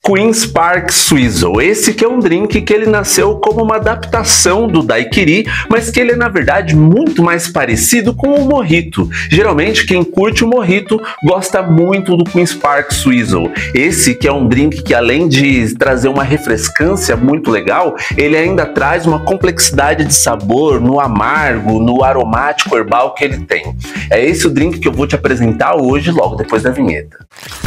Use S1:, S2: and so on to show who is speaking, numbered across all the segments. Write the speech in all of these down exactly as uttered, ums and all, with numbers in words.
S1: Queen's Park Swizzle. Esse que é um drink que ele nasceu como uma adaptação do daiquiri, mas que ele é na verdade muito mais parecido com o mojito. Geralmente quem curte o mojito gosta muito do Queen's Park Swizzle. Esse que é um drink que além de trazer uma refrescância muito legal, ele ainda traz uma complexidade de sabor no amargo, no aromático herbal que ele tem. É esse o drink que eu vou te apresentar hoje, logo depois da vinheta.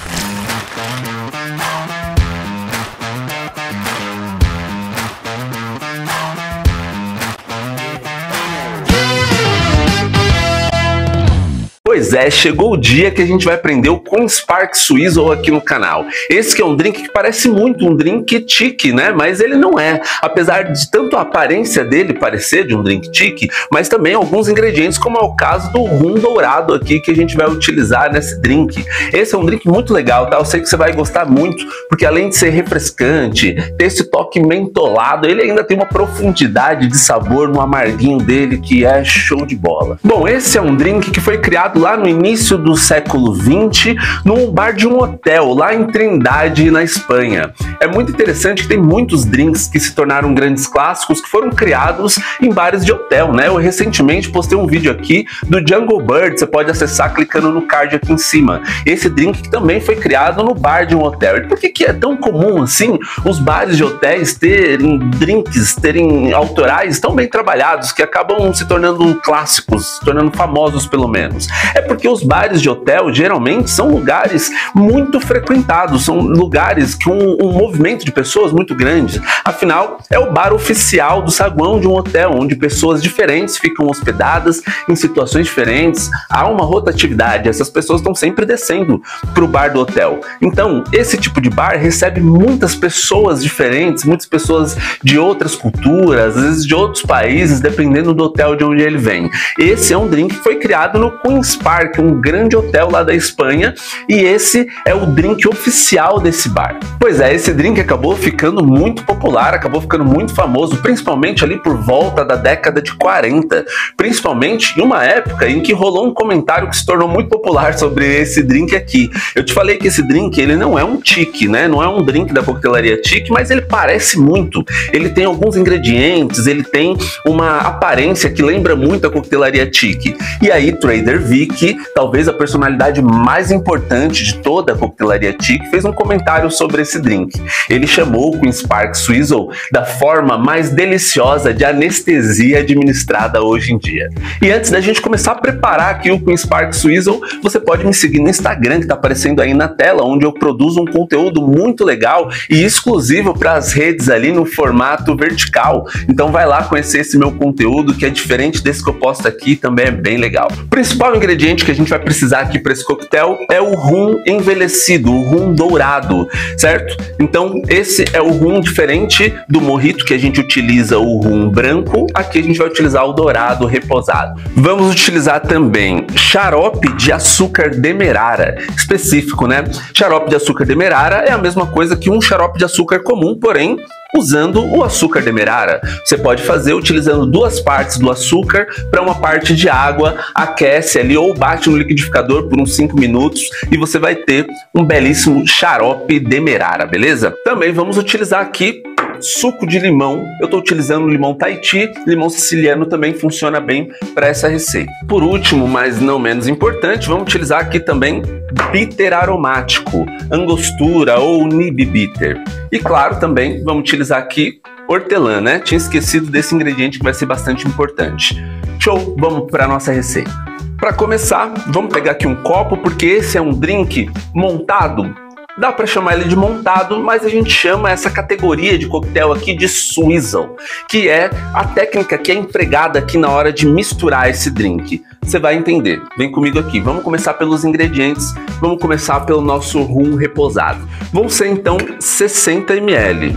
S1: Pois é, chegou o dia que a gente vai aprender o Queen's Park Swizzle aqui no canal. Esse que é um drink que parece muito um drink chique, né? Mas ele não é. Apesar de tanto a aparência dele parecer de um drink chique, mas também alguns ingredientes, como é o caso do rum dourado aqui que a gente vai utilizar nesse drink. Esse é um drink muito legal, tá? Eu sei que você vai gostar muito, porque além de ser refrescante, ter esse toque mentolado, ele ainda tem uma profundidade de sabor no amarguinho dele que é show de bola. Bom, esse é um drink que foi criado lá no início do século vinte, num bar de um hotel, lá em Trindade, na Espanha. É muito interessante que tem muitos drinks que se tornaram grandes clássicos que foram criados em bares de hotel, né? Eu recentemente postei um vídeo aqui do Jungle Bird, você pode acessar clicando no card aqui em cima. Esse drink que também foi criado no bar de um hotel. E por que que é tão comum assim os bares de hotéis terem drinks, terem autorais tão bem trabalhados que acabam se tornando clássicos, se tornando famosos pelo menos? É porque os bares de hotel geralmente são lugares muito frequentados, são lugares com um, um movimento de pessoas muito grande. Afinal, é o bar oficial do saguão de um hotel, onde pessoas diferentes ficam hospedadas em situações diferentes. Há uma rotatividade, essas pessoas estão sempre descendo para o bar do hotel. Então, esse tipo de bar recebe muitas pessoas diferentes, muitas pessoas de outras culturas, às vezes de outros países, dependendo do hotel de onde ele vem. Esse é um drink que foi criado no Queen's Park, um grande hotel lá da Espanha, e esse é o drink oficial desse bar. Pois é, esse drink acabou ficando muito popular, acabou ficando muito famoso, principalmente ali por volta da década de quarenta, principalmente em uma época em que rolou um comentário que se tornou muito popular sobre esse drink aqui. Eu te falei que esse drink, ele não é um chique, né? Não é um drink da coquetelaria chique, mas ele parece muito. Ele tem alguns ingredientes, ele tem uma aparência que lembra muito a coquetelaria chique. E aí, Trader Vic, que talvez a personalidade mais importante de toda a coquetelaria chique, fez um comentário sobre esse drink. Ele chamou o Queen's Park Swizzle da forma mais deliciosa de anestesia administrada hoje em dia. E antes da gente começar a preparar aqui o Queen's Park Swizzle, você pode me seguir no Instagram, que está aparecendo aí na tela, onde eu produzo um conteúdo muito legal e exclusivo para as redes ali no formato vertical. Então vai lá conhecer esse meu conteúdo, que é diferente desse que eu posto aqui, também é bem legal. O principal ingrediente que a gente vai precisar aqui para esse coquetel é o rum envelhecido, o rum dourado, certo? Então esse é o rum diferente do mojito, que a gente utiliza o rum branco. Aqui a gente vai utilizar o dourado reposado. Vamos utilizar também xarope de açúcar demerara, específico, né? Xarope de açúcar demerara é a mesma coisa que um xarope de açúcar comum, porém usando o açúcar demerara. Você pode fazer utilizando duas partes do açúcar para uma parte de água, aquece ali ou bate no liquidificador por uns cinco minutos e você vai ter um belíssimo xarope demerara, beleza? Também vamos utilizar aqui suco de limão. Eu estou utilizando limão Tahiti, limão siciliano também funciona bem para essa receita. Por último, mas não menos importante, vamos utilizar aqui também bitter aromático, angostura ou nib bitter. E claro, também vamos utilizar aqui hortelã, né? Tinha esquecido desse ingrediente que vai ser bastante importante. Show, vamos para a nossa receita. Para começar, vamos pegar aqui um copo, porque esse é um drink montado. Dá para chamar ele de montado, mas a gente chama essa categoria de coquetel aqui de Swizzle, que é a técnica que é empregada aqui na hora de misturar esse drink. Você vai entender. Vem comigo aqui. Vamos começar pelos ingredientes. Vamos começar pelo nosso rum reposado. Vão ser então sessenta mililitros.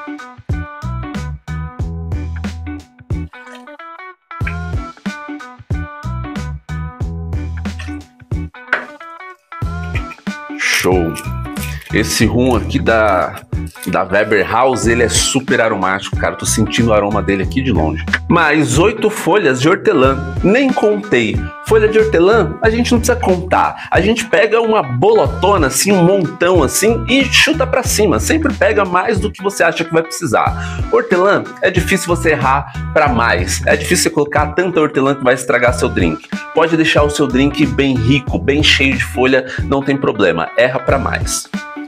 S1: Show! Esse rum aqui da, da Weber House, ele é super aromático, cara. Tô sentindo o aroma dele aqui de longe. Mais oito folhas de hortelã. Nem contei. Folha de hortelã, a gente não precisa contar. A gente pega uma bolotona, assim, um montão assim, e chuta pra cima. Sempre pega mais do que você acha que vai precisar. Hortelã, é difícil você errar pra mais. É difícil você colocar tanta hortelã que vai estragar seu drink. Pode deixar o seu drink bem rico, bem cheio de folha, não tem problema. Erra pra mais.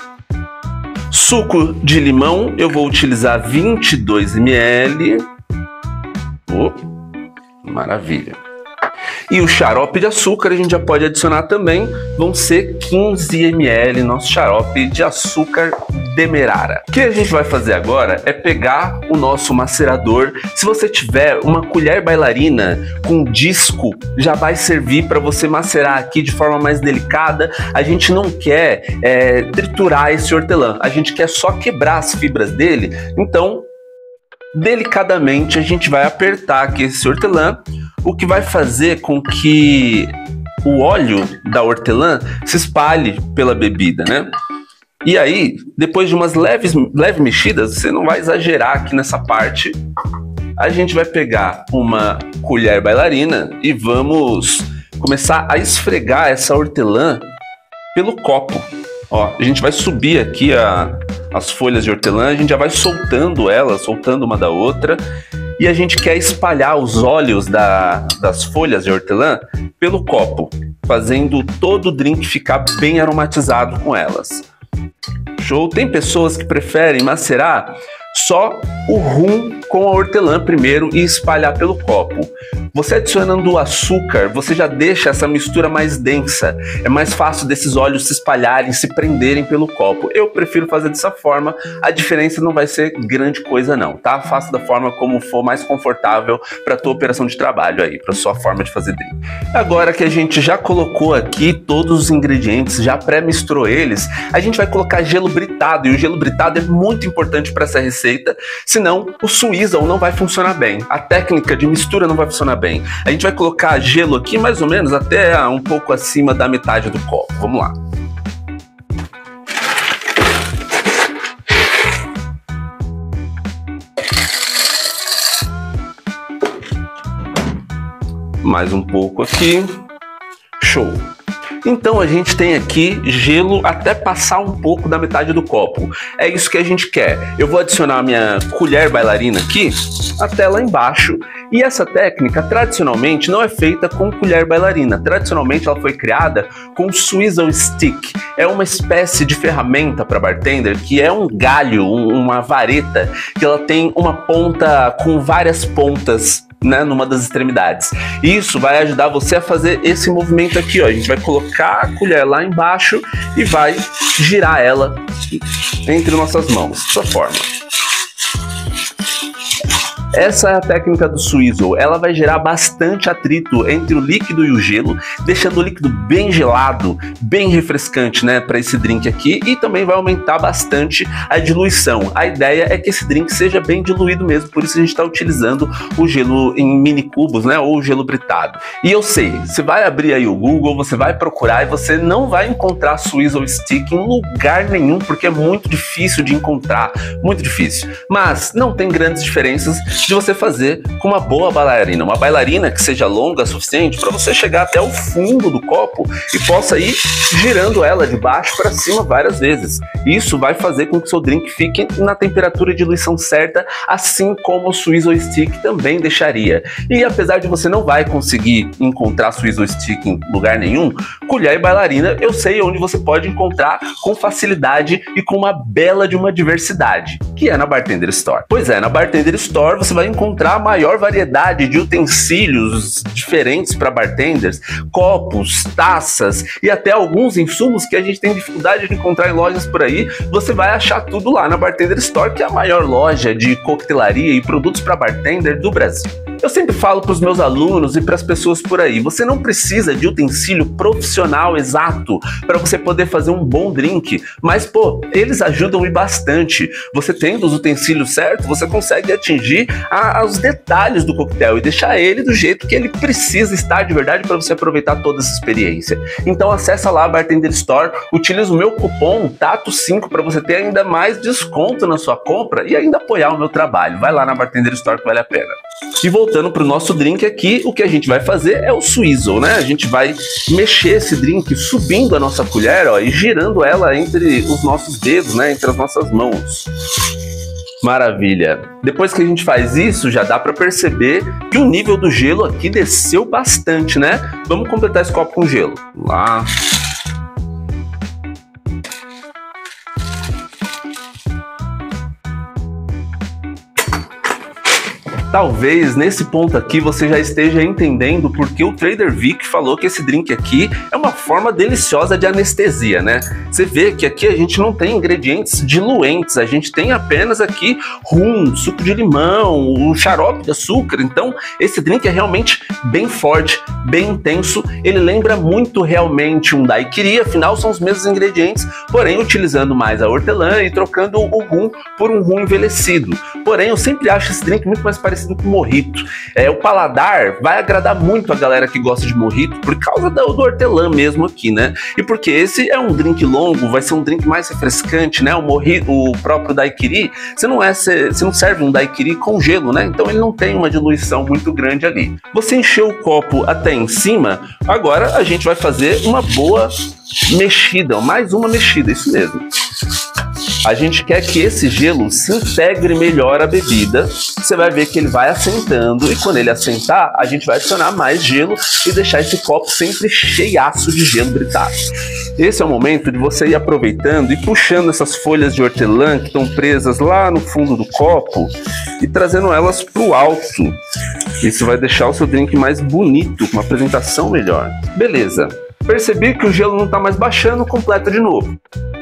S1: Suco de limão, eu vou utilizar vinte e dois mililitros. Oh, maravilha. E o xarope de açúcar a gente já pode adicionar também, vão ser quinze mililitros nosso xarope de açúcar demerara. O que a gente vai fazer agora é pegar o nosso macerador. Se você tiver uma colher bailarina com disco, já vai servir para você macerar aqui de forma mais delicada. A gente não quer é, triturar esse hortelã, a gente quer só quebrar as fibras dele. Então, delicadamente a gente vai apertar aqui esse hortelã, o que vai fazer com que o óleo da hortelã se espalhe pela bebida, né? E aí, depois de umas leves, leves mexidas, você não vai exagerar aqui nessa parte, a gente vai pegar uma colher bailarina e vamos começar a esfregar essa hortelã pelo copo. Ó, a gente vai subir aqui a, as folhas de hortelã, a gente já vai soltando elas, soltando uma da outra, e a gente quer espalhar os óleos da, das folhas de hortelã pelo copo, fazendo todo o drink ficar bem aromatizado com elas. Show? Tem pessoas que preferem macerar só o rum com a hortelã primeiro e espalhar pelo copo. Você adicionando o açúcar, você já deixa essa mistura mais densa. É mais fácil desses óleos se espalharem, se prenderem pelo copo. Eu prefiro fazer dessa forma, a diferença não vai ser grande coisa não, tá? Faça da forma como for mais confortável para a tua operação de trabalho aí, para sua forma de fazer drink. Agora que a gente já colocou aqui todos os ingredientes, já pré-misturou eles, a gente vai colocar gelo britado, e o gelo britado é muito importante para essa receita, senão o Swizzle não vai funcionar bem, a técnica de mistura não vai funcionar bem. A gente vai colocar gelo aqui mais ou menos até um pouco acima da metade do copo. Vamos lá. Mais um pouco aqui. Show. Então a gente tem aqui gelo até passar um pouco da metade do copo. É isso que a gente quer. Eu vou adicionar a minha colher bailarina aqui até lá embaixo. E essa técnica tradicionalmente não é feita com colher bailarina. Tradicionalmente ela foi criada com Swizzle Stick. É uma espécie de ferramenta para bartender que é um galho, um, uma vareta, que ela tem uma ponta com várias pontas, né, numa das extremidades. Isso vai ajudar você a fazer esse movimento aqui, ó. A gente vai colocar a colher lá embaixo e vai girar ela entre nossas mãos, dessa forma. Essa é a técnica do Swizzle, ela vai gerar bastante atrito entre o líquido e o gelo, deixando o líquido bem gelado, bem refrescante, né, para esse drink aqui, e também vai aumentar bastante a diluição. A ideia é que esse drink seja bem diluído mesmo, por isso a gente está utilizando o gelo em mini cubos, né, ou o gelo britado. E eu sei, você vai abrir aí o Google, você vai procurar e você não vai encontrar Swizzle Stick em lugar nenhum, porque é muito difícil de encontrar, muito difícil. Mas não tem grandes diferenças de você fazer com uma boa bailarina, uma bailarina que seja longa o suficiente para você chegar até o fundo do copo e possa ir girando ela de baixo para cima várias vezes. Isso vai fazer com que o seu drink fique na temperatura de diluição certa, assim como o Swizzle Stick também deixaria. E apesar de você não vai conseguir encontrar Swizzle Stick em lugar nenhum, colher e bailarina eu sei onde você pode encontrar com facilidade e com uma bela de uma diversidade, que é na Bartender Store. Pois é, na Bartender Store você vai encontrar a maior variedade de utensílios diferentes para bartenders, copos, taças e até alguns insumos que a gente tem dificuldade de encontrar em lojas por aí. Você vai achar tudo lá na Bartender Store, que é a maior loja de coquetelaria e produtos para bartender do Brasil. Eu sempre falo para os meus alunos e para as pessoas por aí, você não precisa de utensílio profissional exato para você poder fazer um bom drink, mas pô, eles ajudam e bastante. Você tendo os utensílios certos, você consegue atingir a, os detalhes do coquetel e deixar ele do jeito que ele precisa estar de verdade para você aproveitar toda essa experiência. Então acessa lá a Bartender Store, utiliza o meu cupom Tato cinco para você ter ainda mais desconto na sua compra e ainda apoiar o meu trabalho. Vai lá na Bartender Store que vale a pena. E voltando voltando para o nosso drink aqui, o que a gente vai fazer é o swizzle, né? A gente vai mexer esse drink subindo a nossa colher, ó, e girando ela entre os nossos dedos, né? Entre as nossas mãos. Maravilha! Depois que a gente faz isso, já dá para perceber que o nível do gelo aqui desceu bastante, né? Vamos completar esse copo com gelo. Vamos lá. Talvez nesse ponto aqui você já esteja entendendo porque o Trader Vic falou que esse drink aqui é uma forma deliciosa de anestesia, né? Você vê que aqui a gente não tem ingredientes diluentes, a gente tem apenas aqui rum, suco de limão, um xarope de açúcar. Então esse drink é realmente bem forte, bem intenso. Ele lembra muito realmente um daiquiri, afinal são os mesmos ingredientes, porém utilizando mais a hortelã e trocando o rum por um rum envelhecido. Porém eu sempre acho esse drink muito mais parecido com mojito. É, o paladar vai agradar muito a galera que gosta de mojito por causa do, do hortelã mesmo aqui, né? E porque esse é um drink longo, vai ser um drink mais refrescante, né? O mojito, o próprio daiquiri, você não é, você não serve um daiquiri com gelo, né? Então ele não tem uma diluição muito grande ali. Você encheu o copo até em cima, agora a gente vai fazer uma boa mexida, mais uma mexida, isso mesmo. A gente quer que esse gelo se integre melhor à bebida. Você vai ver que ele vai assentando e quando ele assentar, a gente vai adicionar mais gelo e deixar esse copo sempre cheiaço de gelo britado. Esse é o momento de você ir aproveitando e puxando essas folhas de hortelã que estão presas lá no fundo do copo e trazendo elas para o alto. Isso vai deixar o seu drink mais bonito, com uma apresentação melhor. Beleza. Percebi que o gelo não está mais baixando, completa de novo.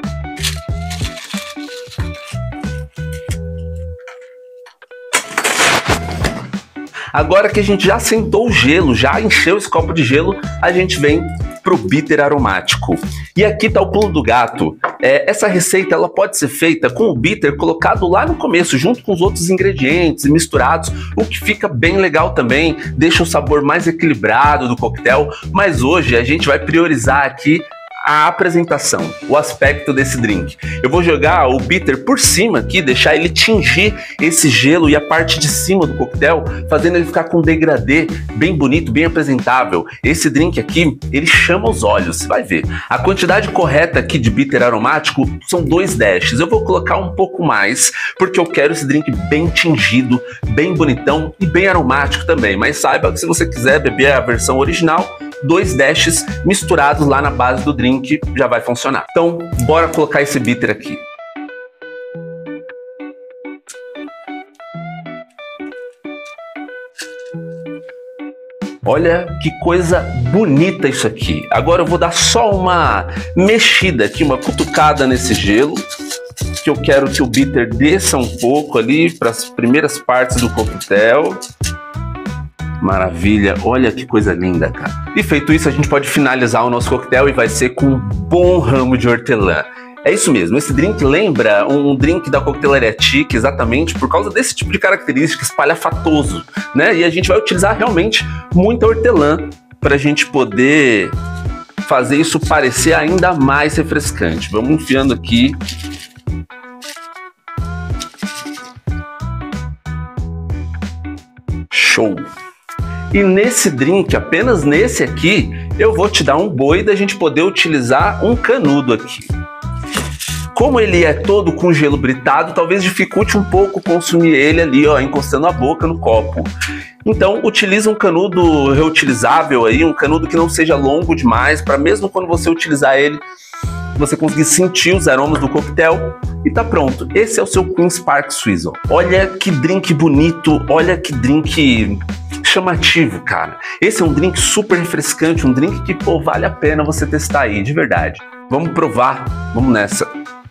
S1: Agora que a gente já sentou o gelo, já encheu esse copo de gelo, a gente vem pro bitter aromático. E aqui tá o pulo do gato. É, essa receita ela pode ser feita com o bitter colocado lá no começo, junto com os outros ingredientes e misturados, o que fica bem legal também, deixa o sabor mais equilibrado do coquetel, mas hoje a gente vai priorizar aqui a apresentação, o aspecto desse drink. Eu vou jogar o bitter por cima aqui, deixar ele tingir esse gelo e a parte de cima do coquetel, fazendo ele ficar com um degradê bem bonito, bem apresentável. Esse drink aqui, ele chama os olhos, você vai ver. A quantidade correta aqui de bitter aromático são dois dashes. Eu vou colocar um pouco mais, porque eu quero esse drink bem tingido, bem bonitão e bem aromático também. Mas saiba que se você quiser beber a versão original, dois dashes misturados lá na base do drink já vai funcionar. Então, bora colocar esse bitter aqui. Olha que coisa bonita isso aqui. Agora eu vou dar só uma mexida aqui, uma cutucada nesse gelo, que eu quero que o bitter desça um pouco ali para as primeiras partes do coquetel. Maravilha, olha que coisa linda, cara. E feito isso, a gente pode finalizar o nosso coquetel e vai ser com um bom ramo de hortelã. É isso mesmo, esse drink lembra um drink da coquetelaria Chic, exatamente por causa desse tipo de característica espalhafatoso, né? E a gente vai utilizar realmente muita hortelã para a gente poder fazer isso parecer ainda mais refrescante. Vamos enfiando aqui. Show! E nesse drink, apenas nesse aqui, eu vou te dar um boi da gente poder utilizar um canudo aqui. Como ele é todo com gelo britado, talvez dificulte um pouco consumir ele ali, ó, encostando a boca no copo. Então, utiliza um canudo reutilizável aí, um canudo que não seja longo demais, para mesmo quando você utilizar ele, você conseguir sentir os aromas do coquetel e tá pronto. Esse é o seu Queen Spark Swizzle. Olha que drink bonito, olha que drink chamativo, cara. Esse é um drink super refrescante, um drink que, pô, vale a pena você testar aí, de verdade. Vamos provar, vamos nessa.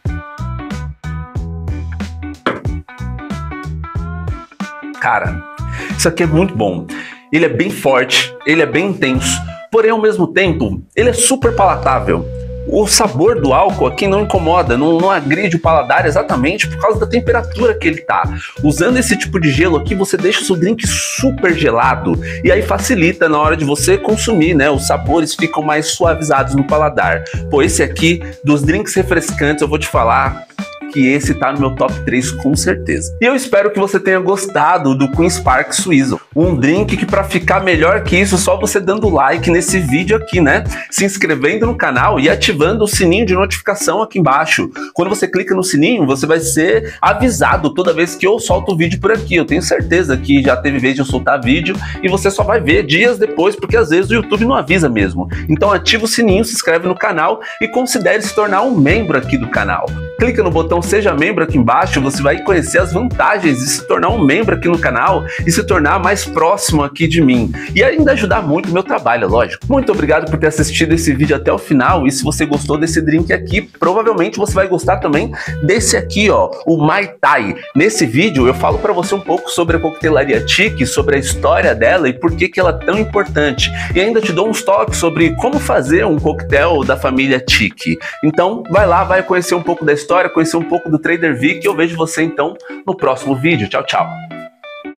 S1: Cara, isso aqui é muito bom. Ele é bem forte, ele é bem intenso, porém ao mesmo tempo, ele é super palatável. O sabor do álcool aqui não incomoda, não, não agride o paladar exatamente por causa da temperatura que ele tá. Usando esse tipo de gelo aqui, você deixa o seu drink super gelado e aí facilita na hora de você consumir, né? Os sabores ficam mais suavizados no paladar. Pô, esse aqui, dos drinks refrescantes, eu vou te falar, que esse tá no meu top três com certeza. E eu espero que você tenha gostado do Queen's Park Swizzle, um drink que para ficar melhor que isso, só você dando like nesse vídeo aqui, né? Se inscrevendo no canal e ativando o sininho de notificação aqui embaixo. Quando você clica no sininho, você vai ser avisado toda vez que eu solto o vídeo por aqui. Eu tenho certeza que já teve vez de eu soltar vídeo e você só vai ver dias depois, porque às vezes o YouTube não avisa mesmo. Então ativa o sininho, se inscreve no canal e considere se tornar um membro aqui do canal. Clica no botão Seja Membro aqui embaixo, você vai conhecer as vantagens de se tornar um membro aqui no canal e se tornar mais próximo aqui de mim. E ainda ajudar muito o meu trabalho, lógico. Muito obrigado por ter assistido esse vídeo até o final, e se você gostou desse drink aqui, provavelmente você vai gostar também desse aqui, ó, o Mai Tai. Nesse vídeo eu falo para você um pouco sobre a coquetelaria Chic, sobre a história dela e por que que ela é tão importante. E ainda te dou uns toques sobre como fazer um coquetel da família Chic. Então vai lá, vai conhecer um pouco da história, conhecer um pouco do Trader Vic, e eu vejo você então no próximo vídeo. Tchau, tchau!